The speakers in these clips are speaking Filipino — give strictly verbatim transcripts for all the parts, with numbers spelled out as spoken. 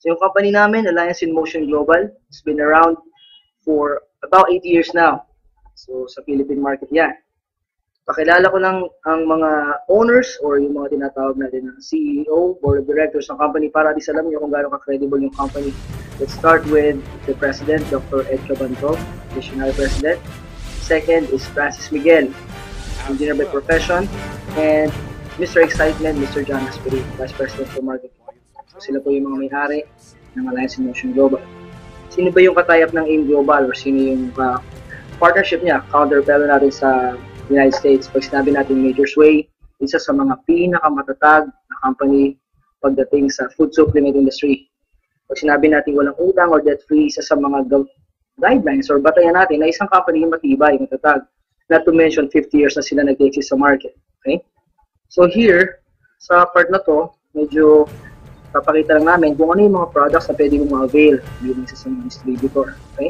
So yung company namin, Alliance in Motion Global, it's been around for about eight years now. So sa Philippine market yan. Pakilala ko lang ang mga owners or yung mga tinatawag natin na C E O, Board of Directors ng company para at least alam nyo kung gaano ka-credible yung company. Let's start with the President, Doctor Ed Cabanto, Visionary President. Second is Francis Miguel, Engineer by profession. And Mister Excitement, Mister John Asperi, Vice President for Marketing. So sila po yung mga may-ari ng Alliance in Motion Global. Sino ba yung katayap ng AIM Global or sino yung uh, partnership niya, counterpart natin sa United States? Pag sinabi natin Major Sway, isa sa mga pinakamatatag na company pagdating sa food supplement industry. Pag sinabi natin walang utang or debt-free, isa sa mga guidelines or batayan natin na isang company yung matibay, matatag. Not to mention, fifty years na sila nag-exist sa market. Okay? So here, sa part na to, medyo papakita lang namin kung ano yung mga products na pwede mong ma-avail bilang isa sa mga distributor. Okay?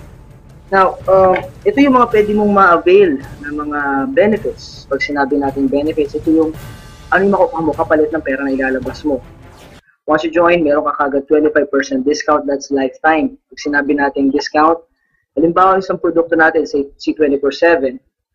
Now, uh, ito yung mga pwede mong ma-avail ng mga benefits. Pag sinabi natin benefits, ito yung ano yung makukuha mo kapalit ng pera na ilalabas mo. Once you join, meron ka kagad twenty-five percent discount, that's lifetime. Pag sinabi natin discount, halimbawa isang produkto natin, say C twenty-four seven,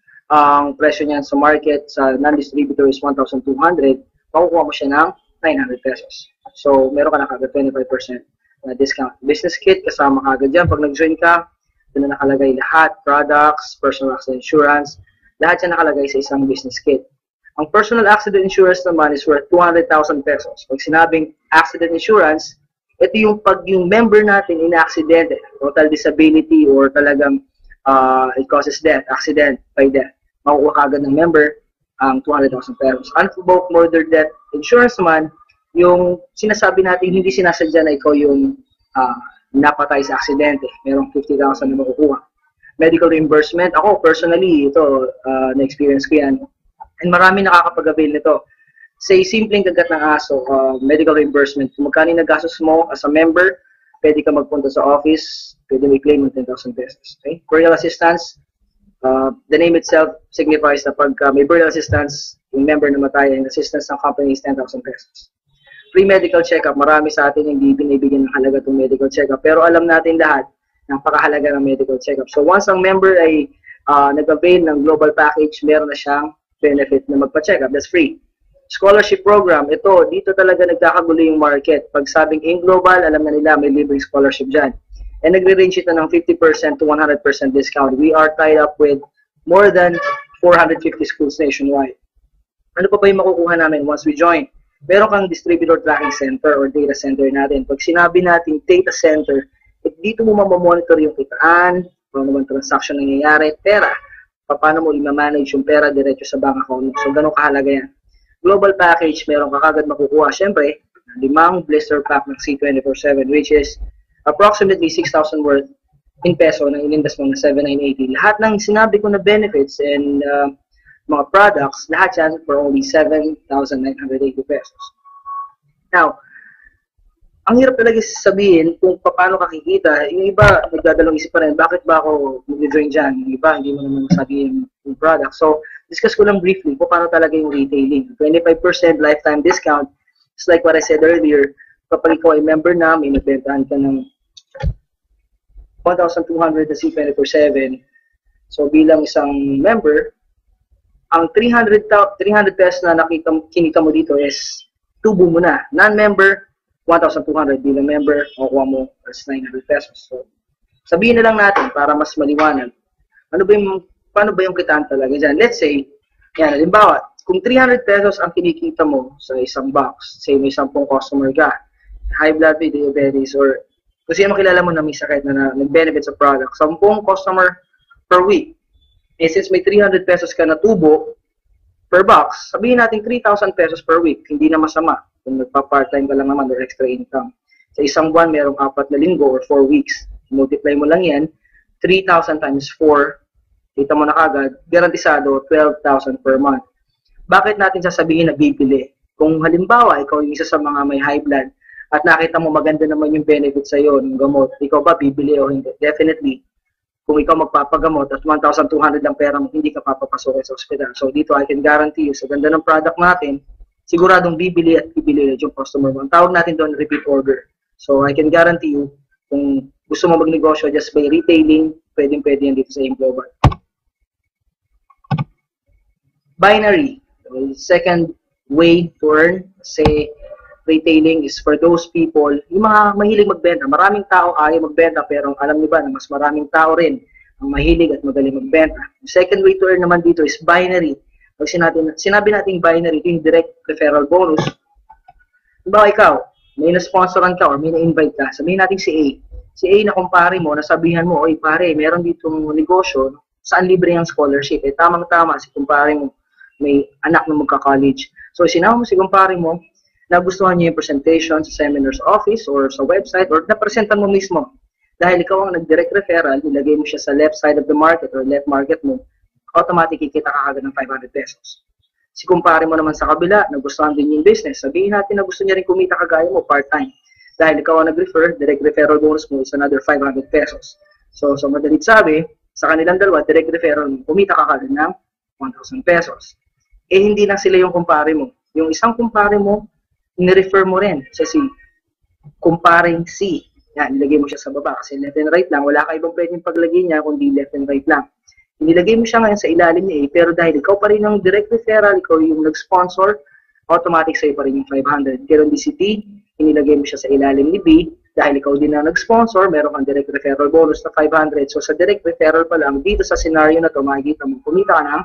ang presyo niyan sa market, sa non-distributor is one thousand two hundred, makukuha mo siya ng nine hundred pesos. So, meron ka na kagad twenty-five percent na discount. Business kit, kasama kagad dyan. Pag nag-join ka, doon na nakalagay lahat, products, personal accident insurance, lahat yan nakalagay sa isang business kit. Ang personal accident insurance naman is worth two hundred thousand pesos. Pag sinabing accident insurance, ito yung pag yung member natin ina-aksidente, total disability or talagang uh, it causes death, accident by death. Makukuha kagad ng member ang two hundred thousand pesos. Unprovoked murder death insurance naman, yung sinasabi natin hindi sinasadya na ikaw yung uh, napatay sa aksidente, merong fifty thousand na makukuha. Medical reimbursement, ako personally, ito, uh, na-experience ko yan. And marami nakakapag-avail nito. Say, simpleng kagat ng aso, uh, medical reimbursement. Kung magkano nagastos mo as a member, pwede ka magpunta sa office, pwede may claim ng ten thousand pesos. Okay? Burial assistance, uh, the name itself signifies na pag uh, may burial assistance, yung member na matay, ang assistance ng company is ten thousand pesos. Free medical check-up. Marami sa atin hindi binibigyan ng halaga itong medical check-up. Pero alam natin lahat ng pakahalaga ng medical check-up. So once ang member ay uh, nag-avail ng global package, meron na siyang benefit na magpa-check-up. That's free. Scholarship program. Ito, dito talaga nagkakagulo yung market. Pag sabing AIM Global, alam na nila may libreng scholarship dyan. And nagre-range ito ng fifty percent to one hundred percent discount. We are tied up with more than four hundred fifty schools nationwide. Ano pa ba yung makukuha namin once we join? Meron kang distributor tracking center or data center natin. Pag sinabi natin data center, dito mo mamamonitor yung kitaan, paano naman transaction nangyayari, pera, paano mo i-manage yung pera diretso sa bank account. So, ganun kahalaga yan. Global package, meron ka kagad makukuha. Siyempre, limang blister pack ng C twenty-four seven, which is approximately six thousand worth in peso na inindas mo na seven thousand nine hundred eighty. Lahat ng sinabi ko na benefits and uh, mga products, lahat yan for only seven thousand nine hundred eighty pesos. Now, ang hirap talaga sabihin kung paano kakikita. Yung iba, nagdadalong isip pa rin, bakit ba ako mag-join dyan? Yung iba, hindi mo naman sabihin yung product. So, discuss ko lang briefly kung paano talaga yung retailing. twenty-five percent lifetime discount. It's like what I said earlier, kapag ikaw ay member na, may nagbentahan ka ng one thousand two hundred na C twenty-four seven. So, bilang isang member, ang three hundred pesos na nakita, kinita mo dito is tubo mo na. Non-member, one thousand two hundred. Bilang member, makukuha mo as nine hundred pesos. So, sabihin na lang natin para mas maliwanag. Ano ba yung, paano ba yung kitaan talaga dyan? Let's say, yan, halimbawa, kung three hundred pesos ang kinikita mo sa isang box, say may sampung customer ka, high blood, diabetes, or kung sino makilala mo na may sakit na nag-benefit sa product, sampung customer per week. Eh, since may three hundred pesos ka na tubo per box, sabihin natin three thousand pesos per week. Hindi na masama kung nagpa-part-time ka lang naman or extra income. Sa isang buwan, merong apat na linggo or four weeks. Multiply mo lang yan, three thousand times four, kita mo na kagad, garantisado, twelve thousand per month. Bakit natin sasabihin na bibili? Kung halimbawa, ikaw yung isa sa mga may high blood at nakita mo maganda naman yung benefit sa'yo ng gamot, ikaw ba bibili o hindi? Definitely. Kung ikaw magpapagamot at one thousand two hundred lang pera mo, hindi ka papapasok sa ospital. So dito, I can guarantee you, sa ganda ng product natin, siguradong bibili at bibili yung customer mo. Ang tawag natin doon, repeat order. So, I can guarantee you, kung gusto mo magnegosyo just by retailing, pwedeng-pwede yan dito sa A I M Global. Binary. So, second way to earn, say, retailing is for those people, yung mga mahilig magbenta. Maraming tao ayaw magbenta, pero alam niyo ba na mas maraming tao rin ang mahilig at magaling magbenta. The second way to earn naman dito is binary. Pag sinabi, sinabi natin binary, ito yung direct referral bonus. Diba ikaw, may na-sponsoran ka or may na-invite ka, sabihin natin si A. Si A na kumpare mo, nasabihan mo, oy pare, meron ditong negosyo, saan libre ang scholarship? Eh, tamang-tama, si kumpare mo, may anak na magka-college. So, sinama mo si kumpare mo, nagustuhan niya yung presentation sa seminar's office or sa website or napresentan mo mismo. Dahil ikaw ang nag-direct referral, nilagay mo siya sa left side of the market or left market mo, automatic kikita ka agad ng five hundred pesos. Si kumpare mo naman sa kabila, nagustuhan din yung business. Sabihin natin na gusto niya rin kumita kagaya mo part-time. Dahil ikaw ang nag-refer, direct referral bonus mo is another five hundred pesos. So, so madalit sabi, sa kanilang dalawa, direct referral mo, kumita ka kagad ng one thousand pesos. Eh, hindi na sila yung kumpare mo. Yung isang kumpare mo, ni-refer mo rin sa si kumparing C. Yan, nilagay mo siya sa baba kasi left and right lang. Wala ka ibang pwedeng paglagay niya kundi left and right lang. Nilagay mo siya ngayon sa ilalim niya eh, pero dahil ikaw pa rin yung direct referral, ikaw yung nag-sponsor, automatic sa'yo pa rin yung five hundred. Pero di si T, inilagay mo siya sa ilalim ni B, dahil ikaw din na nag-sponsor, meron kang direct referral bonus na five hundred. So sa direct referral pa lang, dito sa scenario na to, makikita mo, kumita ka ng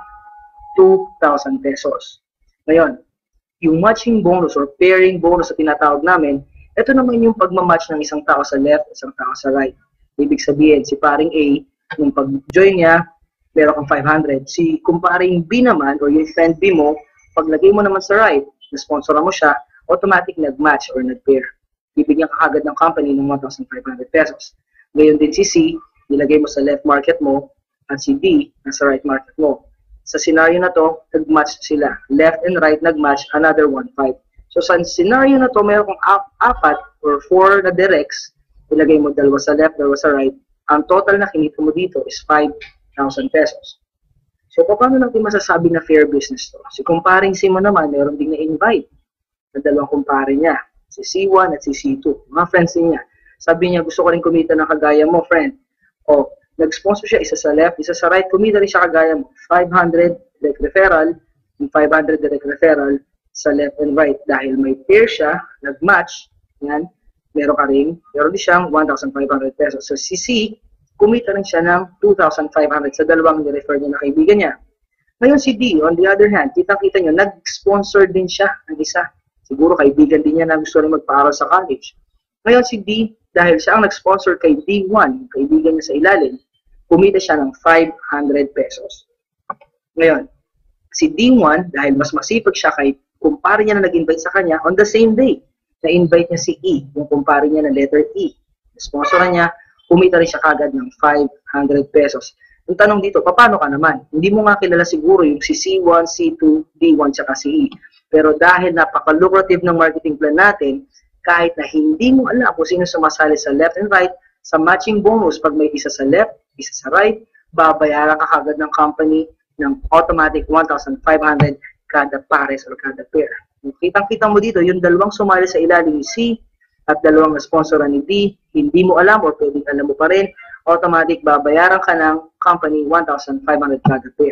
two thousand pesos. Ngayon, yung matching bonus or pairing bonus na tinatawag namin, ito naman yung pagmamatch ng isang tao sa left, isang tao sa right. Ibig sabihin, si paring A, nung pag-join niya, meron kang five hundred. Si kumparing B naman, or yung friend B mo, paglagay mo naman sa right, na-sponsoran mo siya, automatic nag-match or nag-pair. Bibigyan ka agad ng company ng one thousand five hundred pesos. Ngayon din si C, nilagay mo sa left market mo, at si D, nasa right market mo. Sa scenario na to, nag-match sila. Left and right, nag-match, another one thousand five hundred. So, sa scenario na to, mayroon kang apat or four na directs, ilagay mo dalawa sa left, dalawa sa right. Ang total na kinita mo dito is five thousand pesos. So, paano natin masasabi na fair business to? Si kumparing C mo naman, meron ding na-invite na dalawang kumpare niya. Si C one at si C two. Mga friends niya. Sabi niya, gusto ko rin kumita ng kagaya mo, friend. O, nag-sponsor siya, isa sa left, isa sa right, kumita rin siya kagaya mo. five hundred direct referral, and five hundred direct referral sa left and right. Dahil may pair siya, nag-match, yan, meron ka rin, meron din siyang one thousand five hundred pesos. So, si C, kumita rin siya ng two thousand five hundred sa dalawang ni-refer niya na kaibigan niya. Ngayon si D, on the other hand, kitang-kita nyo, nag-sponsor din siya ng isa. Siguro kaibigan din niya na gusto rin magpaaral sa college. Ngayon si D, dahil siya ang nag-sponsor kay D one, kaibigan niya sa ilalim, kumita siya ng five hundred pesos. Ngayon, si D one, dahil mas masipag siya kay kumpare niya na nag-invite sa kanya, on the same day, na-invite niya si E, yung kumpare niya na letter E. Sponsoran niya, kumita rin siya kagad ng five hundred pesos. Yung tanong dito, paano ka naman? Hindi mo nga kilala siguro yung si C one, C two, D one, tsaka si E. Pero dahil napaka-lucrative ng marketing plan natin, kahit na hindi mo alam kung sino sumasali sa left and right, sa matching bonus, pag may isa sa left, isa sa right, babayaran ka kagad ng company ng automatic one thousand five hundred kada pares or kada pair. Kitang-kita mo dito, yung dalawang sumali sa ilalim ni C at dalawang na-sponsoran ni D, hindi mo alam or pwedeng alam mo pa rin, automatic babayaran ka ng company one thousand five hundred kada pair.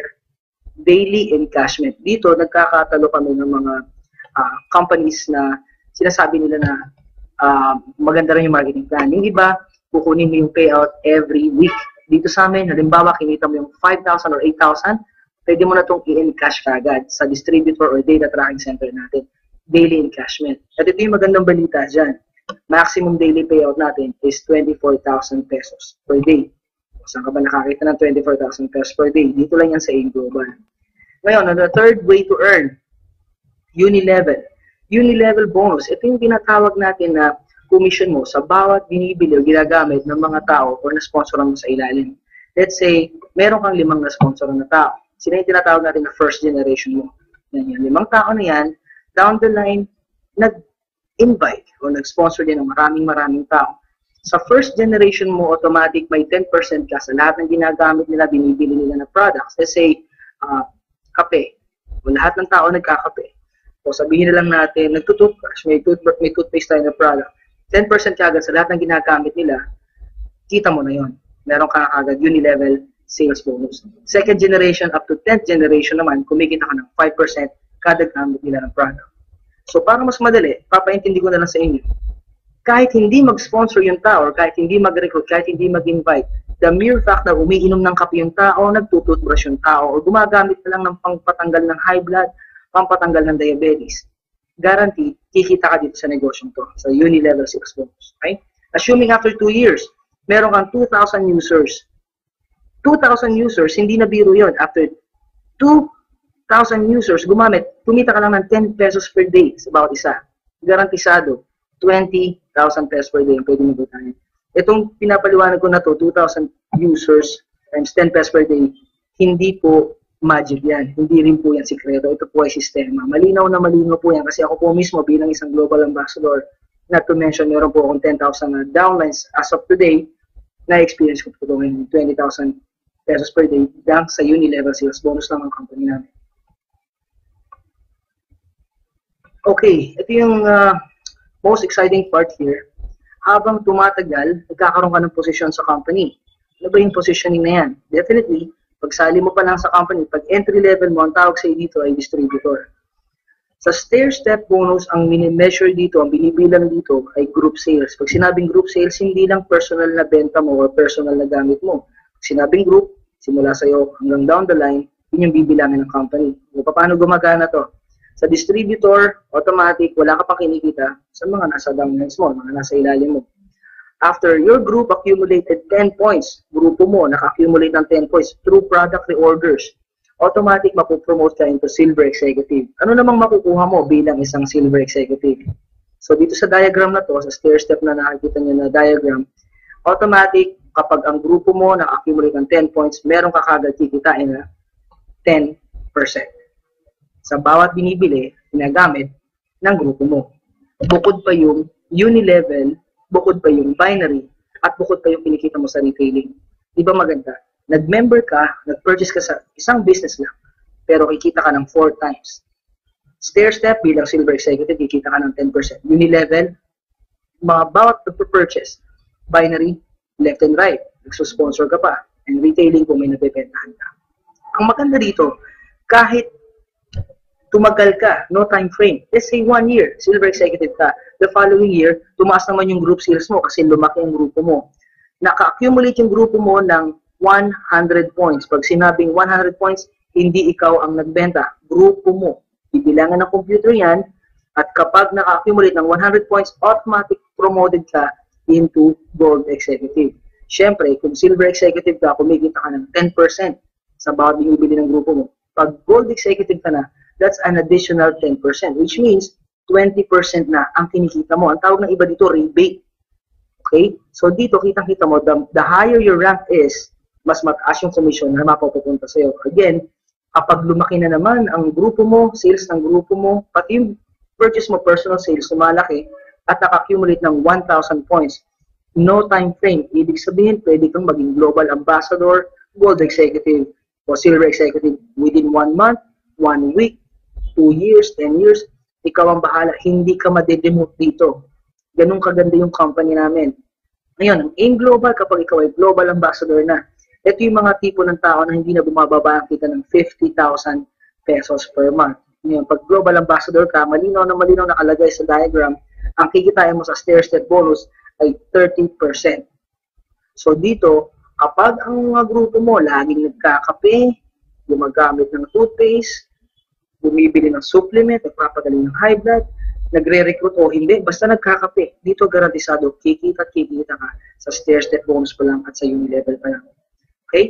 Daily encashment. Dito, nagkakatalo kami ng mga uh, companies na sinasabi nila na uh, maganda rin yung marketing plan. Yung iba, kukunin mo yung payout every week. Dito sa amin, halimbawa, kinita mo yung five thousand or eight thousand, pwede mo na itong i-encash kagad sa distributor or data tracking center natin. Daily encashment. At ito yung magandang balita dyan. Maximum daily payout natin is twenty-four thousand pesos per day. Saan ka ba nakakita ng twenty-four thousand pesos per day? Dito lang yan sa A I M Global. Ngayon, the third way to earn, Unilevel. Unilevel bonus. Ito yung tinatawag natin na commission mo sa bawat binibili o ginagamit ng mga tao o na-sponsoran mo sa ilalim. Let's say, meron kang limang na-sponsoran na tao. Sino yung tinatawag natin na first generation mo? Yan, yan. Limang tao na yan, down the line, nag-invite o nag-sponsor din ng maraming maraming tao. Sa first generation mo, automatic may ten percent ka sa lahat ng ginagamit nila, binibili nila na products. Let's say, uh, kape. O lahat ng tao nagkakape. O sabihin na lang natin, nagtutoothbrush, may, tooth may toothpaste tayo na product. ten percent kagad sa lahat ng ginagamit nila, kita mo na yon. Meron ka kagad uni-level sales bonus. Second generation up to tenth generation naman, kumikita ka ng five percent kada gamit nila ng product. So para mas madali, papaintindi ko na lang sa inyo. Kahit hindi mag-sponsor yung tao, or kahit hindi mag-recruit, kahit hindi mag-invite, the mere fact na umiinom ng kape yung tao, nagtututbrush yung tao, o gumagamit na lang ng pangpatanggal ng high blood, pampatanggal ng diabetes, guaranteed, kikita ka dito sa negosyong to, sa uni-level sales bonus. Okay? Assuming after two years, meron kang two thousand users. two thousand users, hindi na biro yun. After two thousand users, gumamit, kumita ka lang ng ten pesos per day sa bawat isa. Garantisado, twenty thousand pesos per day ang pwede mo butahin. Itong pinapaliwanag ko na to, two thousand users times ten pesos per day, hindi po magic yan. Hindi rin po yan sikreto. Ito po ay sistema. Malinaw na malinaw po yan kasi ako po mismo bilang isang global ambassador, not to mention, meron po akong ten thousand na downlines as of today, na-experience ko po ito ngayon, twenty thousand pesos per day lang sa uni-level sales bonus lang ang company namin. Okay, ito yung uh, most exciting part here. Habang tumatagal, nagkakaroon ka ng posisyon sa company. Ano ba yung positioning na yan? Definitely, pagsali mo pa lang sa company, pag entry level mo, ang tawag sa'yo dito ay distributor. Sa stair-step bonus, ang mini-measure dito, ang binibilang dito ay group sales. Pag sinabing group sales, hindi lang personal na benta mo o personal na gamit mo. Pag sinabing group, simula sa'yo hanggang down the line, yun yung bibilangin ng company. O paano gumagana to? Sa distributor, automatic, wala ka pang kinikita sa mga nasa downlines mo, mga nasa ilalim mo. After your group accumulated ten points, grupo mo naka-accumulate ng ten points through product reorders, automatic mapupromote ka into silver executive. Ano namang makukuha mo bilang isang silver executive? So dito sa diagram na to, sa stair-step na nakikita nyo na diagram, automatic kapag ang grupo mo naka-accumulate ng ten points, meron ka kagad kikitain na ten percent. Sa bawat binibili, ginagamit ng grupo mo. Bukod pa yung uni-level, bukod pa yung binary, at bukod pa yung kinikita mo sa retailing. Di ba maganda? Nag-member ka, nag-purchase ka sa isang business lang, pero kikita ka ng four times. Stair-step, bilang silver executive, kikita ka ng ten percent. Uni-level, mga bawat nag-purchase. Binary, left and right, nagsusponsor ka pa. And retailing kung may nabibentahan ka. Ang maganda dito, kahit tumagal ka, no time frame. Let's say one year, silver executive ka. The following year, tumaas naman yung group sales mo kasi lumaki yung grupo mo. Naka-accumulate yung grupo mo ng one hundred points. Pag sinabing one hundred points, hindi ikaw ang nagbenta. Grupo mo. Ibilangan ng computer yan at kapag naka-accumulate ng one hundred points, automatic promoted ka into gold executive. Siyempre, kung silver executive ka, kumikita ka ng ten percent sa bawat binibili ng grupo mo. Pag gold executive ka na, that's an additional ten percent, which means twenty percent na ang kinikita mo. Ang tawag ng iba dito, rebate. Okay? So dito, kitang-kita mo, the, the higher your rank is, mas mataas yung commission na mapupunta sa'yo. Again, kapag lumaki na naman ang grupo mo, sales ng grupo mo, pati yung purchase mo, personal sales, sumalaki, at naka-accumulate ng one thousand points, no time frame. Ibig sabihin, pwede kang maging global ambassador, gold executive, o silver executive within one month, one week, two years, ten years, ikaw ang bahala, hindi ka madedemote dito. Ganun kaganda yung company namin. Ngayon, ang AIM Global, kapag ikaw ay global ambassador na, ito yung mga tipo ng tao na hindi na bumababa ang kita ng fifty thousand pesos per month. Ngayon, pag global ambassador ka, malinaw na malinaw nakalagay sa diagram, ang kikitain mo sa stair-step bonus ay thirty percent. So dito, kapag ang mga grupo mo laging nagkakape, gumagamit ng toothpaste, bumibili ng supplement, nagpapagaling ng high blood, nagre-recruit o hindi, basta nagkakape. Dito garantisado, kikita at kikita ka sa stair-step bonus pa lang at sa uni-level pa lang. Okay?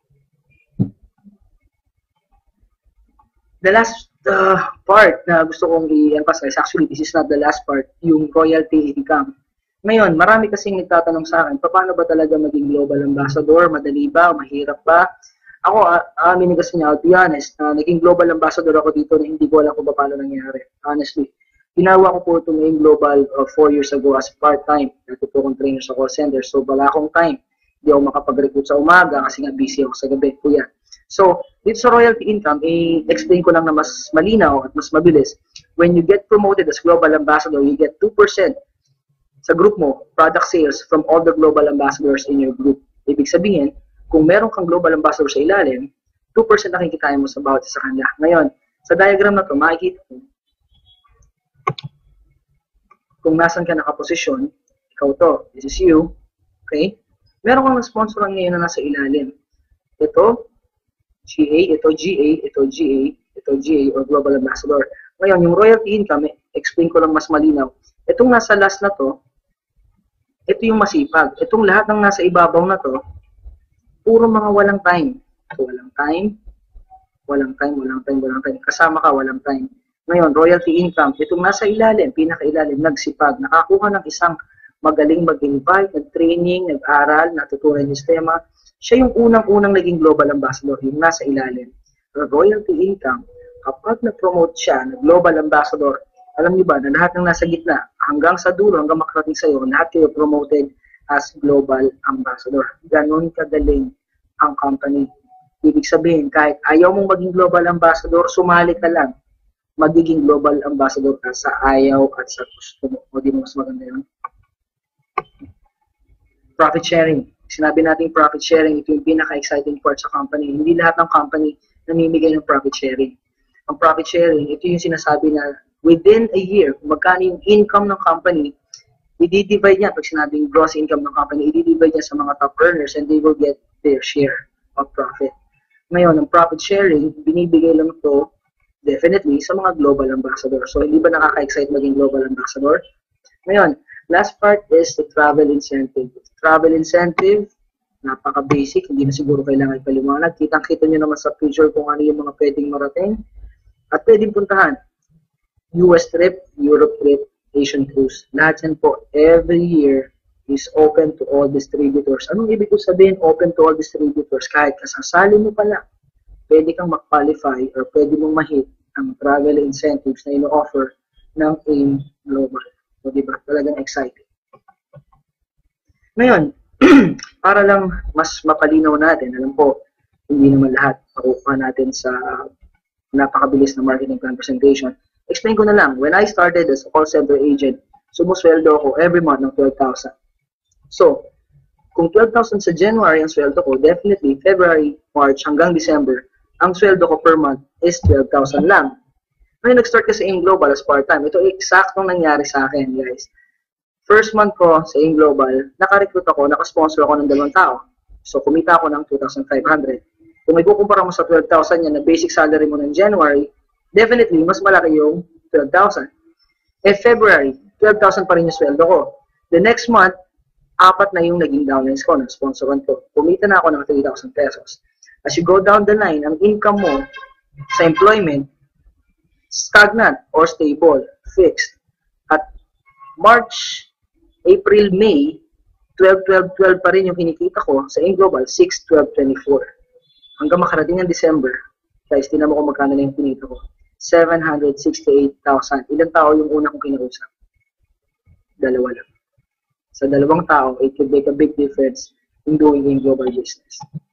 The last uh, part na gusto kong i-emphasize, actually this is not the last part, yung royalty income. Ngayon, marami kasing nagtatanong sa akin, paano ba talaga maging global ambassador? Madali ba? Mahirap ba? Ako, aminin kasi niya, I'll be honest, uh, naging global ambassador ako dito na hindi ko alam kung paano nangyari. Honestly, ginawa ko po ito ngayong global uh, four years ago as part-time. Dati po akong trainer sa call center, so wala akong time. Hindi ako makapag-recruit sa umaga kasi nga busy ako sa gabi, kuya. So, dito sa royalty income, i-explain ko lang na mas malinaw at mas mabilis. When you get promoted as global ambassador, you get two percent sa group mo, product sales from all the global ambassadors in your group. Ibig sabihin, kung meron kang global ambassador sa ilalim, two percent na kikitain mo sa bawat isa kanila. Ngayon, sa diagram na to, makikita mo kung nasan ka nakaposisyon, ikaw to, this is you, okay? Meron kang sponsoran ngayon na nasa ilalim. Ito, G A, ito G A, ito G A, ito G A, or Global Ambassador. Ngayon, yung royalty income, explain ko lang mas malinaw. Itong nasa last na to, ito yung masipag. Itong lahat ng nasa ibabaw na to, puro mga walang time. So, walang time, walang time, walang time, walang time. Kasama ka, walang time. Ngayon, royalty income, itong nasa ilalim, pinakailalim, nagsipag, nakakuha ng isang magaling mag-invite, nag-training, nag-aral, natutunan yung sistema. Siya yung unang-unang naging global ambassador, yung nasa ilalim. The royalty income, kapag na-promote siya, na global ambassador, alam niyo ba na lahat ng nasa gitna, hanggang sa dulo, hanggang makarating sa'yo, lahat kayo promoted as global ambassador. Ganon kagaling ang company. Ibig sabihin, kahit ayaw mong maging global ambassador, sumali ka lang. Magiging global ambassador ka sa ayaw at sa gusto mo. O di mo mas maganda yun? Profit sharing. Sinabi natin profit sharing, ito yung pinaka-exciting part sa company. Hindi lahat ng company namimigay ng profit sharing. Ang profit sharing, ito yung sinasabi na within a year, kung magkano yung income ng company, i-divide niya, pag sinabing gross income ng company, i-divide niya sa mga top earners and they will get their share of profit. Ngayon, ang profit sharing, binibigay lang ito definitely sa mga global ambassador. So, hindi ba nakaka-excite maging global ambassador? Ngayon, last part is the travel incentive. Travel incentive, napaka-basic, hindi na siguro kailangan ipaliwanag. Kitang-kita nyo naman sa picture kung ano yung mga pwedeng marating at pwedeng puntahan. U S trip, Europe trip, Asian cruise. Lahat yan po, every year is open to all distributors. Anong ibig ko sabihin open to all distributors? Kahit kasasali mo pala, pwede kang mag-qualify or pwede mong ma-hit ang travel incentives na ino-offer ng AIM Global. So, diba? Talagang exciting. Ngayon, para lang mas mapalinaw natin, alam po, hindi naman lahat makukuha natin sa napakabilis na marketing plan presentation. Explain ko na lang, when I started as a call center agent, sumusweldo ako every month ng twelve thousand. So, kung twelve thousand sa January ang sweldo ko, definitely February, March hanggang December, ang sweldo ko per month is twelve thousand lang. Ngayon, nag-start kasi AIM Global as part-time. Ito eksaktong nangyari sa akin, guys. First month ko sa AIM Global, naka-recruit ako, naka-sponsor ako ng dalawang tao. So, kumita ako ng two thousand five hundred. Kung may kukumpara mo sa twelve thousand yan na basic salary mo ng January, definitely, mas malaki yung twelve thousand. Eh, February, twelve thousand pa rin yung sweldo ko. The next month, apat na yung naging downlines ko, na-sponsoran ko. Kumita na ako ng three thousand pesos. As you go down the line, ang income mo sa employment, stagnant or stable, fixed. At March, April, May, twelve, twelve, twelve pa rin yung kinikita ko sa AIM Global, six, twelve, twenty-four. Hanggang makarating ng December, guys, tinan mo kung magkano na yung kinita ko. seven hundred sixty-eight thousand. Ilang tao yung una kong kinausap? Dalawa lang. Sa dalawang tao, it could make a big difference in doing AIM Global business.